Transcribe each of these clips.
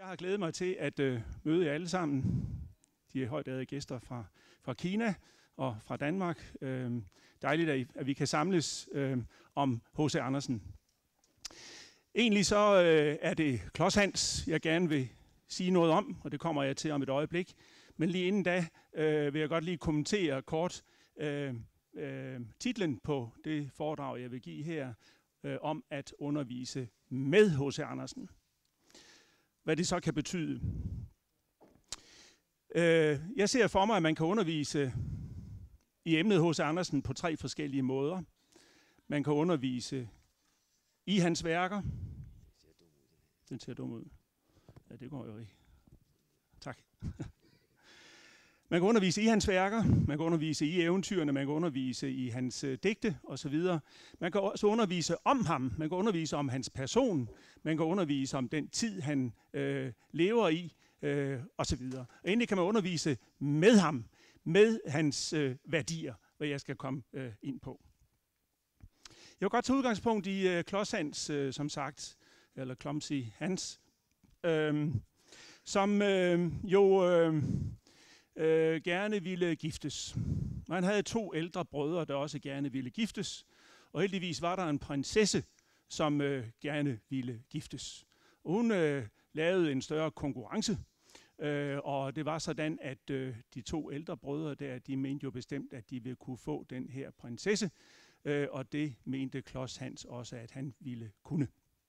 Jeg har glædet mig til at møde jer alle sammen. De er højtærede gæster fra Kina og fra Danmark. Dejligt, at vi kan samles om H.C. Andersen. Egentlig så er det Klods Hans, jeg gerne vil sige noget om, og det kommer jeg til om et øjeblik. Men lige inden da vil jeg godt lige kommentere kort titlen på det foredrag, jeg vil give her, om at undervise med H.C. Andersen. Hvad det så kan betyde. Jeg ser for mig, at man kan undervise i emnet H.C. Andersen på 3 forskellige måder. Man kan undervise i hans værker. Den ser dum ud. Ja, det går jo ikke. Tak. Man kan undervise i hans værker, man kan undervise i eventyrene, man kan undervise i hans digte osv. Man kan også undervise om ham, man kan undervise om hans person, man kan undervise om den tid, han lever i osv. Og endelig kan man undervise med ham, med hans værdier, hvad jeg skal komme ind på. Jeg vil godt tage udgangspunkt i Klods Hans, som sagt, eller Clumsy Hans, som gerne ville giftes. Og han havde 2 ældre brødre, der også gerne ville giftes. Og heldigvis var der en prinsesse, som gerne ville giftes. Og hun lavede en større konkurrence. Og det var sådan, at de 2 ældre brødre der, de mente jo bestemt, at de ville kunne få den her prinsesse. Og det mente Klods Hans også, at han ville kunne.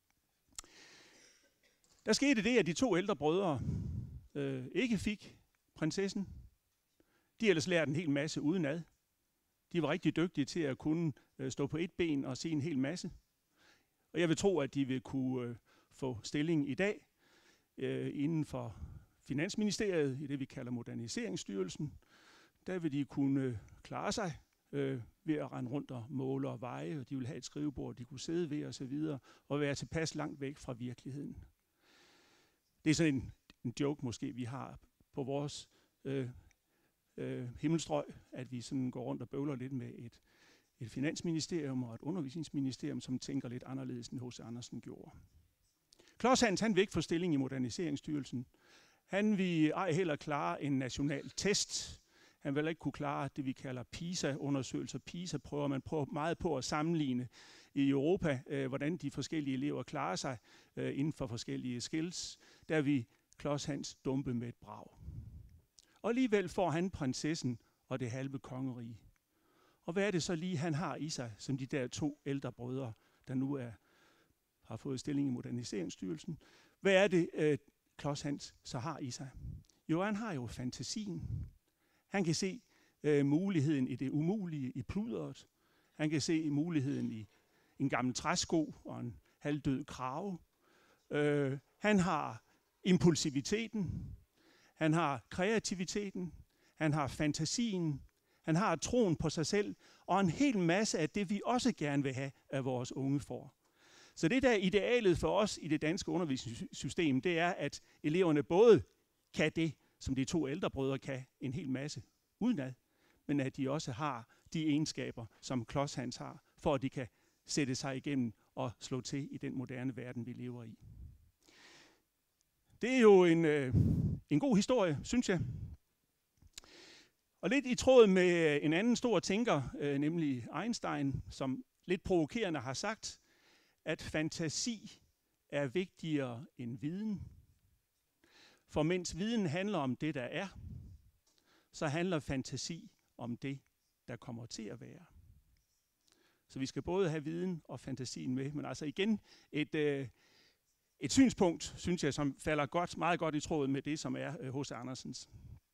Der skete det, at de 2 ældre brødre ikke fik prinsessen. De ellers lærte en hel masse udenad. De var rigtig dygtige til at kunne stå på et ben og se en hel masse. Og jeg vil tro, at de vil kunne få stilling i dag inden for Finansministeriet, i det vi kalder Moderniseringsstyrelsen. Der vil de kunne klare sig ved at rende rundt og måle og veje, og de vil have et skrivebord, de kunne sidde ved osv. og være tilpas langt væk fra virkeligheden. Det er sådan en joke måske, vi har på vores himmelstrøg, at vi sådan går rundt og bøvler lidt med et finansministerium og et undervisningsministerium, som tænker lidt anderledes end H.C. Andersen gjorde. Klods Hans, han vil ikke få stilling i Moderniseringsstyrelsen. Han vil ej heller klare en national test. Han vil ikke kunne klare det, vi kalder PISA-undersøgelser. PISA prøver man meget på at sammenligne i Europa, hvordan de forskellige elever klarer sig inden for forskellige skills. Der vil Klods Hans dumpe med et brag. Og alligevel får han prinsessen og det halve kongerige. Og hvad er det så lige, han har i sig, som de der 2 ældre brødre, der nu har fået stilling i Moderniseringsstyrelsen? Hvad er det, Klods Hans så har i sig? Jo, han har jo fantasien. Han kan se muligheden i det umulige, i pludret. Han kan se muligheden i en gammel træsko og en halvdød krave. Han har impulsiviteten. Han har kreativiteten. Han har fantasien. Han har troen på sig selv. Og en hel masse af det, vi også gerne vil have, af vores unge får. Så det, der er idealet for os i det danske undervisningssystem, det er, at eleverne både kan det, som de 2 ældre brødre kan, en hel masse udenad, men at de også har de egenskaber, som Klods Hans har, for at de kan sætte sig igennem og slå til i den moderne verden, vi lever i. Det er jo en god historie, synes jeg. Og lidt i tråd med en anden stor tænker, nemlig Einstein, som lidt provokerende har sagt, at fantasi er vigtigere end viden. For mens viden handler om det, der er, så handler fantasi om det, der kommer til at være. Så vi skal både have viden og fantasien med, men altså igen et synspunkt, synes jeg, som falder meget godt i tråd med det, som er H.C. Andersens.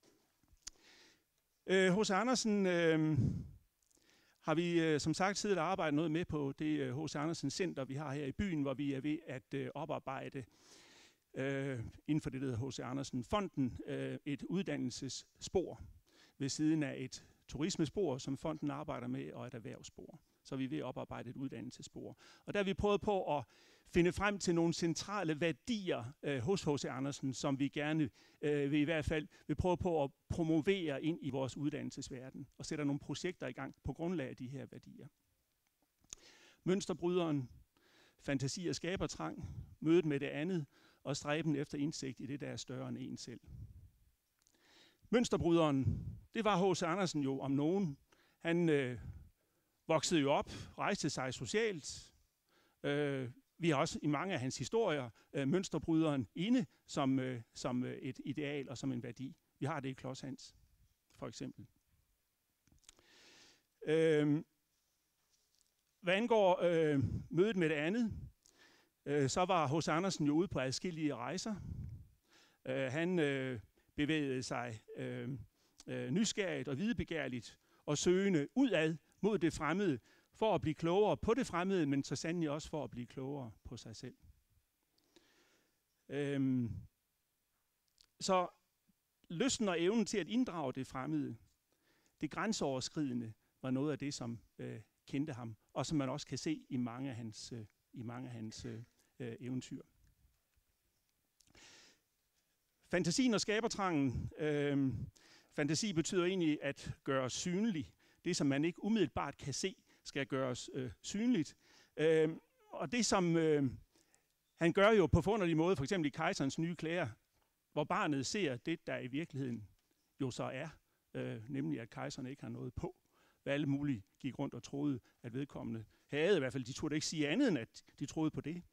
H.C. Andersen har vi som sagt siddet og arbejdet noget med på det H.C. Andersen Center, vi har her i byen, hvor vi er ved at oparbejde inden for det, der hedder H.C. Andersen Fonden, et uddannelsesspor ved siden af et turismespor, som fonden arbejder med, og et erhvervsspor. Så vi er ved at oparbejde et uddannelsesspor. Og der har vi prøvet på at finde frem til nogle centrale værdier hos H.C. Andersen, som vi gerne vil i hvert fald vil prøve på at promovere ind i vores uddannelsesverden, og sætter nogle projekter i gang på grundlag af de her værdier. Mønsterbryderen, fantasi og skabertrang, mødet med det andet, og stræben efter indsigt i det, der er større end en selv. Mønsterbryderen, det var H.C. Andersen jo om nogen. Han voksede jo op, rejste sig socialt. Vi har også i mange af hans historier mønsterbryderen inde som et ideal og som en værdi. Vi har det i Klods Hans, for eksempel. Hvad angår mødet med det andet, så var H.C. Andersen jo ude på adskillige rejser. Han bevægede sig nysgerrigt og videbegærligt og søgende udad mod det fremmede, for at blive klogere på det fremmede, men så sandelig også for at blive klogere på sig selv. Så lysten og evnen til at inddrage det fremmede, det grænseoverskridende, var noget af det, som kendte ham, og som man også kan se i mange af hans eventyr. Fantasien og skabertrangen. Fantasi betyder egentlig at gøre synlig. Det, som man ikke umiddelbart kan se, skal gøres synligt. Og det, som han gør jo på forunderlig måde, for eksempel i Kejserens nye klæder, hvor barnet ser det, der i virkeligheden jo så er, nemlig at kejseren ikke har noget på. Hvad alle mulige gik rundt og troede, at vedkommende havde. I hvert fald, de turde ikke sige andet, end at de troede på det.